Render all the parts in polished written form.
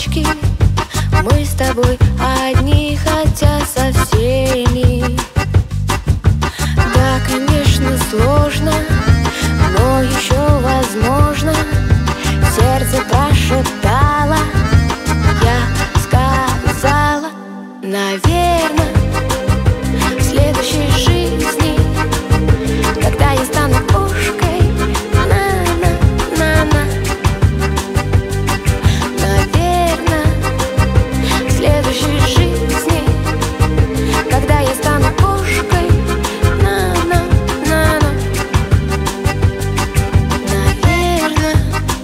ночки мы с тобой одни, хотя со всеми. Да, конечно, сложно, но еще возможно. Сердце прошептало, я сказала, наверное, в следующей жизни, когда я стану кошкой, на-на-на-на. Наверное, в следующей жизни, когда я стану кошкой, на-на-на-на. Наверное.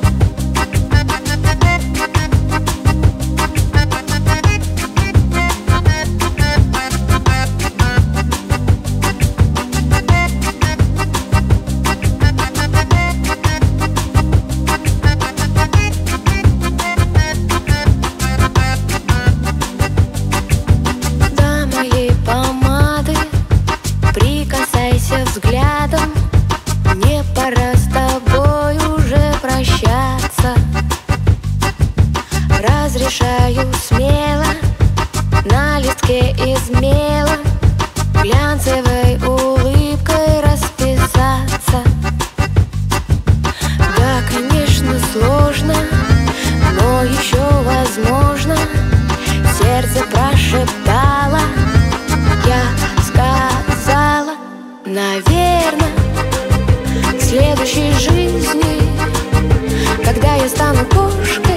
До моей помады прикасайся взглядом. Мне пора с тобой уже прощаться. Разрешаю смело на листке из мела глянцевой улыбкой расписаться. Да, конечно, сложно, но еще возможно. Сердце прошептало, я сказала, наверное, в следующей жизни, когда я стану кошкой.